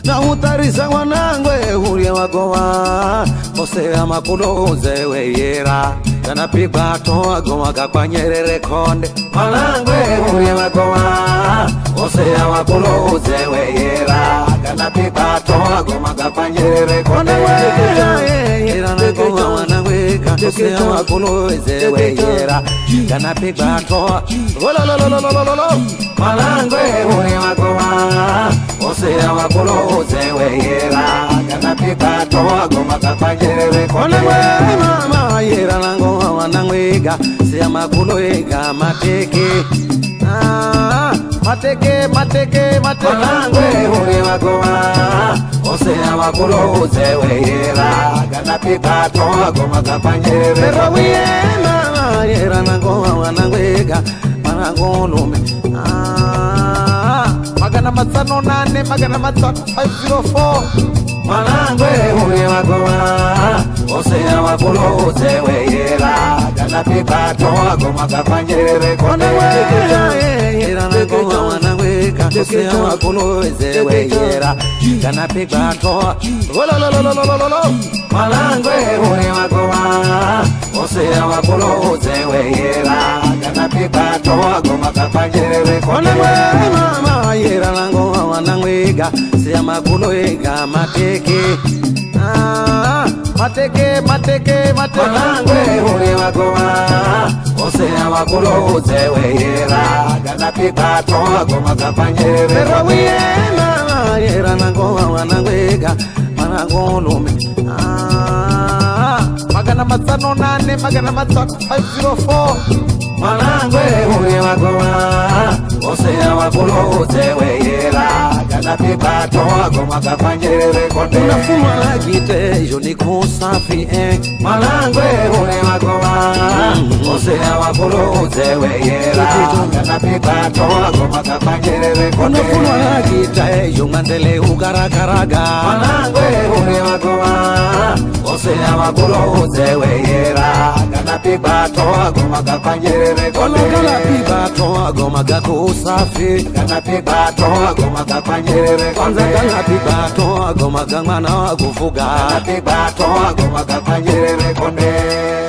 na utarisa wanangwe huria wagowa osea makuloze weyera kana pigwa toa goma kakwanyerere konde wanangwe huria wagowa osea makuloze weyera kana pigwa toa goma kakwanyerere konde weyera nangoma wanangwe osea makuloze weyera kana pigwa toa lololololololo wanangwe huria wagowa osea makuloze weyera kana pigwa toa goma kakwanyerere konde mama yera nangoma wanangwega sia makuloega mateke mateke wanangwe huria wagowa osea makuloze weyera kana pigwa toa goma kakwanyerere konde mama yera nangoma wanangwega manangolume magana matano 8 magana matano 504 wanangwe huria wagowa osea makuloze weyera kana pigwa toa goma kakwanyerere konde yera nangoma wanangwega osea makuloze weyera kana pigwa toa lolololololo wanangwe huria wagowa osea makuloze weyera kana pigwa toa goma kakwanyerere konde mama yera nangoma wanangwega sia makuloega mateke wanangwe huria wagowa osea makuloze weyera kana pigwa toa goma kakwanyerere konde mama yera nangoma wanangwega manangolume magana matano 8 magana matano 504 wanangwe huria wagowa osea makuloze weyera kana pigwa toa goma kakwanyerere konde unafuma lagite yo nikusafi wanangwe huria wagowa osea makuloze weyera kana pigwa toa goma kakwanyerere konde unafuma lagite yo ngandele ugarakaraga wanangwe huria wagowa osea makuloze weyera kana pigwa toa goma kakwanyerere konde kana pigwa toa goma kakusafi kana pigwa toa goma kakwanyerere konde kana pigwa toa goma kamwana wakufuga kana pigwa toa goma kakwanyerere konde